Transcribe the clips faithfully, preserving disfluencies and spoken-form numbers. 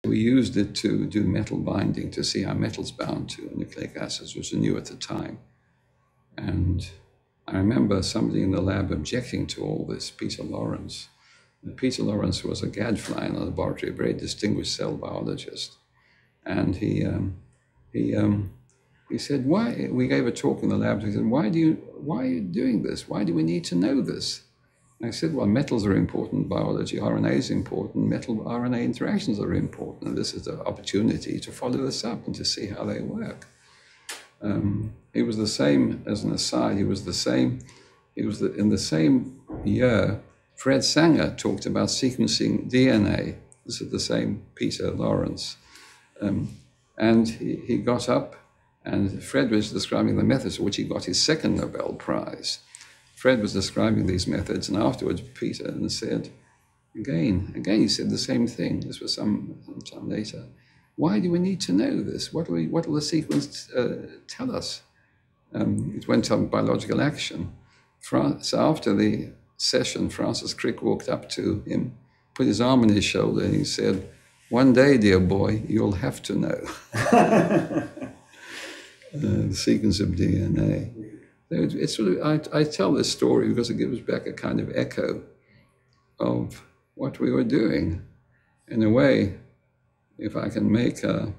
We used it to do metal binding, to see how metals bound to nucleic acids, which was new at the time. And I remember somebody in the lab objecting to all this, Peter Lawrence. And Peter Lawrence was a gadfly in the laboratory, a very distinguished cell biologist. And he, um, he, um, he said, why, we gave a talk in the lab, he said, why, do you, why are you doing this? Why do we need to know this? And I said, well, metals are important in biology, R N A is important, metal R N A interactions are important, and this is the opportunity to follow this up and to see how they work. Um, he was the same, as an aside, he was the same, he was the, in the same year, Fred Sanger talked about sequencing D N A. This is the same Peter Lawrence. Um, and he, he got up, and Fred was describing the methods for which he got his second Nobel Prize. Fred was describing these methods, and afterwards Peter said, again, again he said the same thing. This was some, some time later. Why do we need to know this? What, do we, what will the sequence uh, tell us? Um, it went on biological action. Fran so after the session, Francis Crick walked up to him, put his arm on his shoulder, and he said, one day, dear boy, you'll have to know. uh, the sequence of D N A. It, it's sort of, I, I tell this story because it gives back a kind of echo of what we were doing. In a way, if I can make a,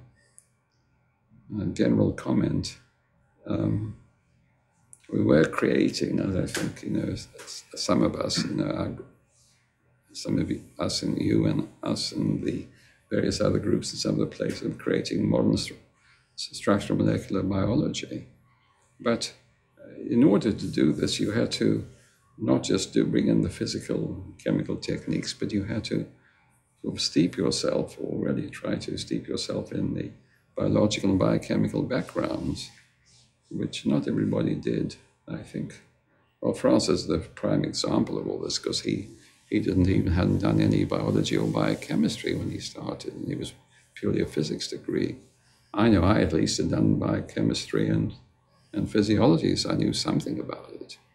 a general comment, um, we were creating, as I think, you know, some of us, you know, our, some of you, us and you and us and the various other groups in some of the places of creating modern st structural molecular biology. But in order to do this, you had to not just do bring in the physical chemical techniques, but you had to sort of steep yourself, or really try to steep yourself in the biological and biochemical backgrounds, which not everybody did, I think. Well, Francis is the prime example of all this, because he, he didn't even, hadn't done any biology or biochemistry when he started, and he was purely a physics degree. I know I at least had done biochemistry and, and physiology, so I knew something about it.